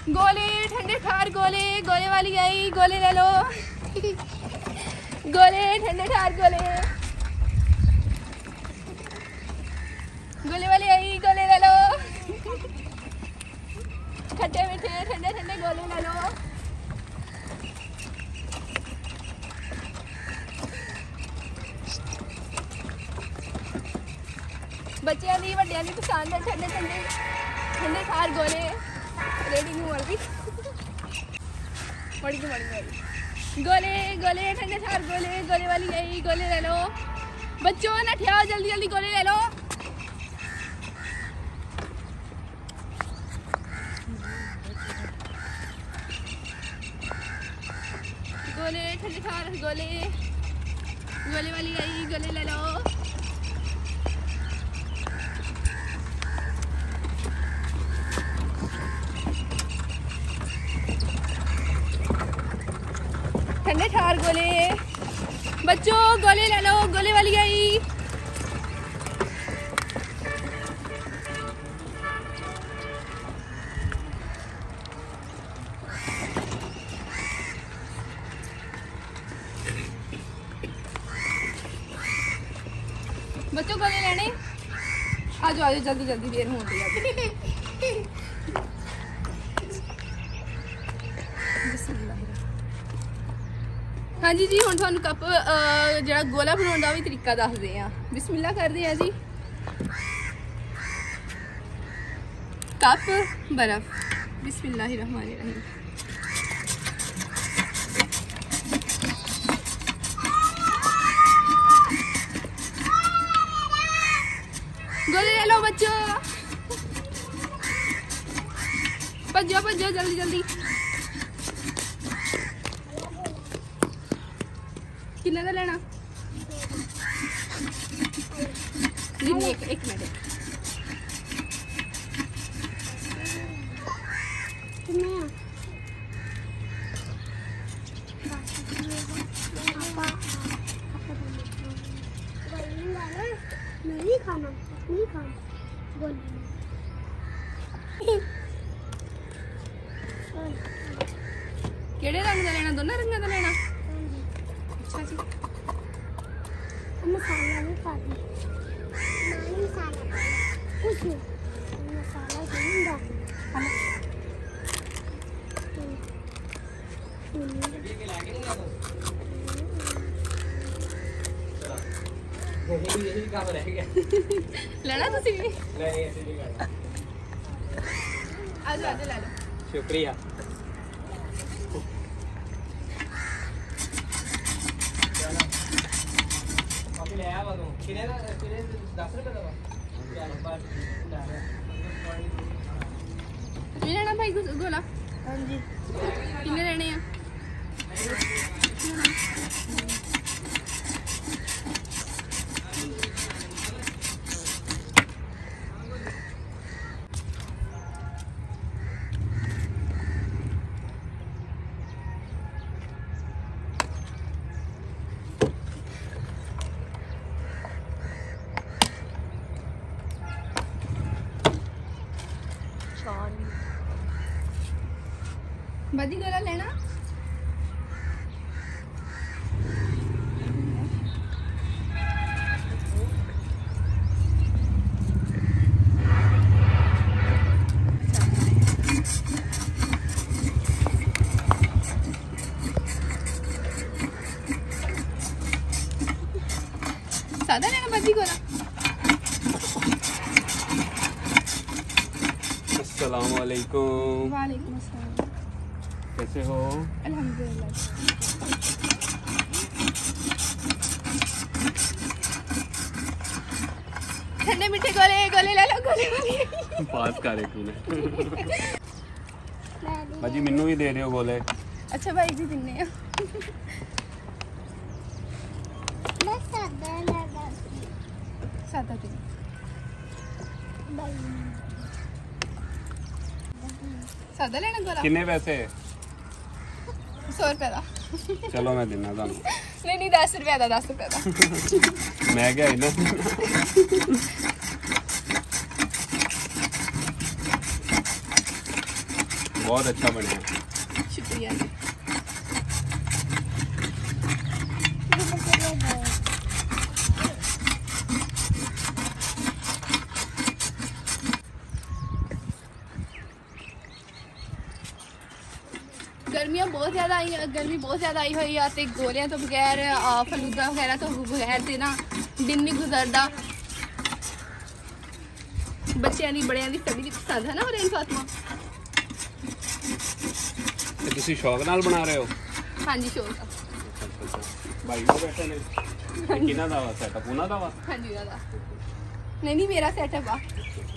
गोले ठंडे ठार गोले, गोले वाली आई, गोले ले लो। गोले ठंडे ठार गोले, गोले वाली आई, गोले ले लो। खट्टे मीठे ठंडे ठंडे गोले ले लो। बच्चों की वड्डियां की पसंद है ठंडे ठंडे ठंडे ठार गोले। रेडी नहीं हो रही गोले गोले ठंडे ठार गोले, गोले वाली आई, गोले ले लो। बच्चों ना ठियाओ, जल्दी जल्दी गोले ले लो। गोले ठंडे ठार गोले, गोले वाली आई, गोले ले लो। ठंडे ठार गोले, बच्चों गोले ले लो, गोले वाली आई। बच्चों गोले लेने आ जाओ, जल्दी जल्दी, देर होती है। हाँ जी जी, हुण तुहानूं कप जिहड़ा गोला बनाउण दा भी तरीका दसदे आ। बिस्मिल्लाह करदे आ जी। कप बर्फ, बिस्मिल्लाहिर्रहमानिर्रहीम। गोले ले लो बच्चों, भज्जो भज्जो, जल्दी जल्दी। कितना का लेना? एक मिनट। नहीं खाना, नहीं खाना। केड़े रंग का लेना? दोनों रंग का लेना? अच्छा जी। मसाला भी पा दी। नहीं मसाला कुछ नहीं, मसाला नहीं डालना। लेना तुसी भी? आजो आजो ले लो। शुक्रिया। लेना भाई गोला? हाँ जी। कितने लेने हैं? बाजी गोला लेना? सादा लेना बाजी गोला? अस्सलाम वालेकुम। वालेकुम अस्सलाम। कैसे हो? अल्हम्दुलिल्लाह। ठंडे मीठे गोले, गोले ले लो, गोले वाली। पास कर एक तूने। भाजी मैनू भी दे दियो गोले। अच्छा भाई जी दिन्ने आ। मैं सादा लगा। सादा दिन। सादा लेना गोला? कितने पैसे? 100 रुपए का। चलो मैं देना थानू। नहीं नहीं 10 रुपए का, 10 रुपए का। मैं क्या इधर बहुत अच्छा बने। शुक्रिया जी। गर्मियाँ बहुत ज़्यादा आई, गर्मी बहुत ज़्यादा आई हुई है तो गोलियां तो बगैर फलूदा वगैरह तो बगैर तो ना दिन नहीं गुजरता। बच्चों की बड़िया की सभी की पसंद है ना ऑरेंज फातिमा। तुसी शौक नाल बना रहे हो? हाँ जी शौक है। भाई वो बैठे ने किना दा सेटअप उना दा वा? हाँ जी उना दा। नहीं नहीं मेरा सेटअप आ।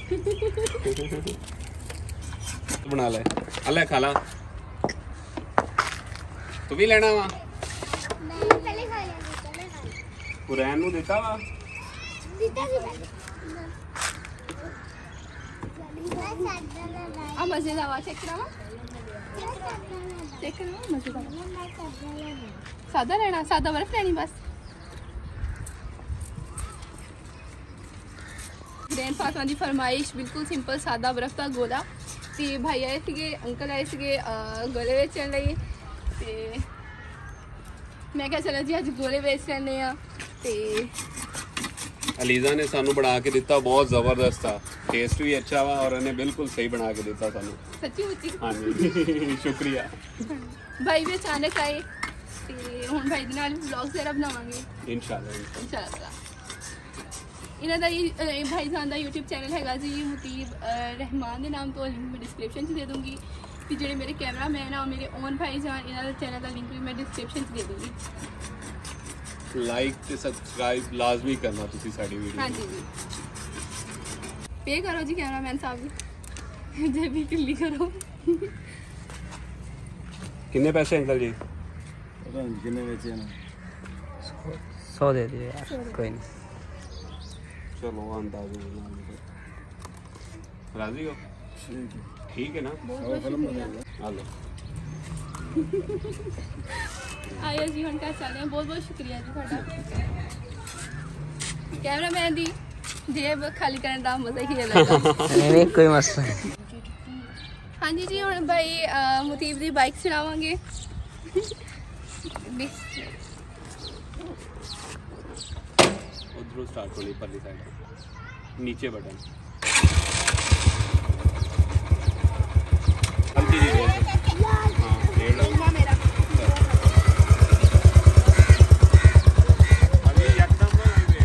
बना ले अल्ले खा ला। तू भी लेना वा? मैं पहले खा लिया, पहले खा लिया। कुरैन नु देता वा? जीता भी पहले। आ मज़े आवा चेक करावा? चेक करावा मज़े आवा। सादा लेना, सादा बर्फ लेनी बस। ग्रैंड फातिमा की फरमाइश बिल्कुल सिंपल सादा बर्फ का गोला। तो भाई आए थे, अंकल आए थे गोले बेचने लई ते मैं क्या चलो जी अज गोले बेच लेने आ। ते अलीजा ने सानू बना के दिता, बहुत जबरदस्त था, टेस्ट भी अच्छा वा और इन्हें बिल्कुल सही बना के दिता सानू। सच्ची मुच्ची? हाँ जी शुक्रिया। भाई भी अचानक आए ते हुण भाई दे नाल व्लॉग्स वगैरह बनावांगे इंशाल्लाह। इन्हां दा भाई जान दा यूट्यूब चैनल हैगा जी मुतीब रहमान के नाम तो लिंक मैं डिस्क्रिप्शन च दे दूँगी। तो जो मेरे कैमरा मैन आ मेरे ओन भाई जान, इन्हां चैनल का लिंक भी मैं डिस्क्रिप्शन च दे दूँगी। लाइक ते सब्सक्राइब लाजमी करना तुसी साडी वीडियो। हाँ जी जी पे करो जी कैमरा मैन साहब जी, जे भी क्लिक करो। कितने पैसे अंकल जी? कितने बेचे ना? 100 दे दिए यार, कोई नहीं। चलो अंदाज़े बना लो। राजी हो? ठीक है ना? हेलो आयो जी हम क्या चल रहे हैं। बहुत बहुत शुक्रिया जी ਤੁਹਾਡਾ। कैमरा मैन दी जेब खाली करने का मजा ही अलग है। नहीं कोई मसला नहीं। हाँ जी जी हम भाई मुतीब की बाइक चलावांगे। उधरों स्टार्ट होनी परली साइड नीचे बटन हल्की सी रेस। हाँ रेड मेरा अभी एकदम हाईवे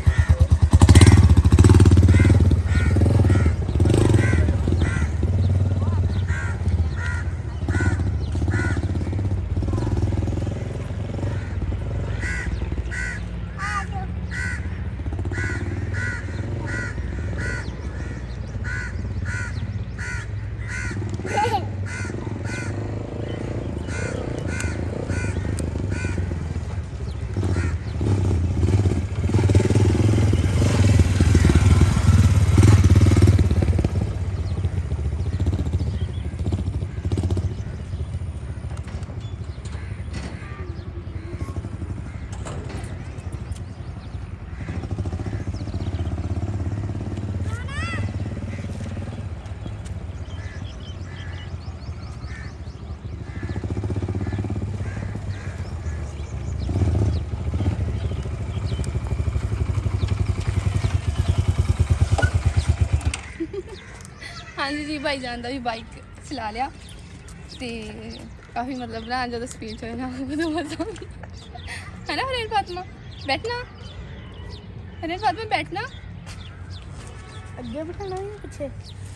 हाँ जी जी भाई जान भी बाइक चला लिया तो काफ़ी मतलब ना जो स्पीड से ना तो मजा है ना। हरेन फातिमा बैठना, हरेन फातिमा बैठना। अगे बिठाना है पीछे।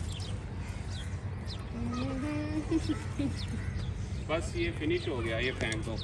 बस ये फिनिश हो गया, ये फेंक दो।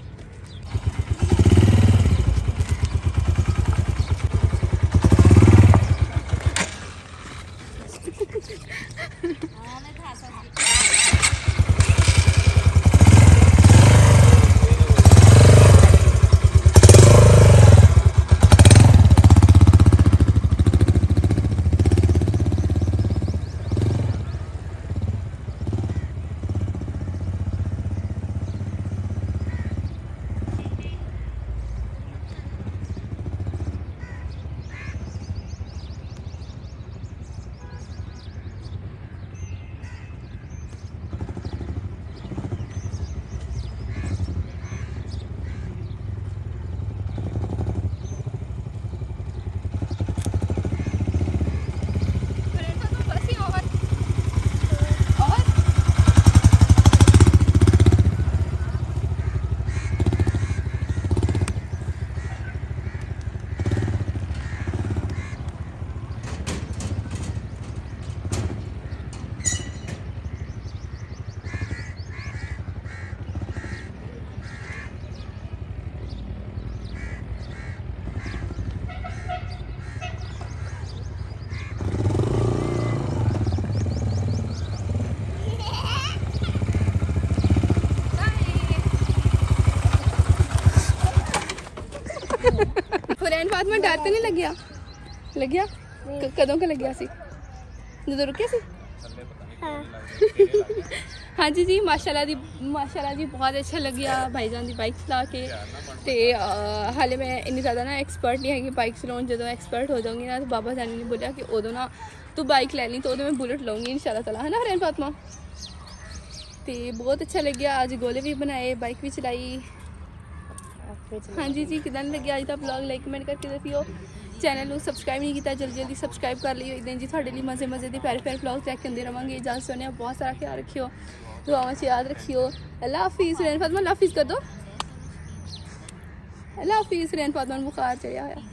फातिमा डर तो नहीं लग्या लग्या कदों का लग्या सी ਜਦੋਂ रुके सी हाँ जी जी माशाल्लाह जी बहुत अच्छा लग्या भाईजान की बाइक चला के तो हाले मैं इन्नी ज़्यादा ना एक्सपर्ट नहीं है बाइक चलाने जो एक्सपर्ट हो जाऊँगी ना तो बाबा जानी ने बोलिया कि उदो ना तू बाइक लै ली तो मैं बुलेट लूँगी इंशाल्लाह ताला है ना हरैन फातिमा तो बहुत अच्छा लग्या आज गोले भी बनाए बाइक भी चलाई हाँ जी जी कितना लग्या अज का ब्लॉग लाइक कमेंट करके दसियो चैनल को सबसक्राइब नहीं किया जल्दी जल्दी सबसक्राइब कर लियो इदां जी थोड़े लिए मज़े मज़े के प्यारे प्यारे ब्लॉग लैके आते रहेंगे इजाज़त चाहते हैं बहुत सारा ख्याल रखियो दुआओं से याद रखियो अल्लाह हाफिज़ रैन फातिमा अल्लाह हाफिज़ कर दो अल्लाह हाफिज़ रैन फातिमा बुखार चढ़िया है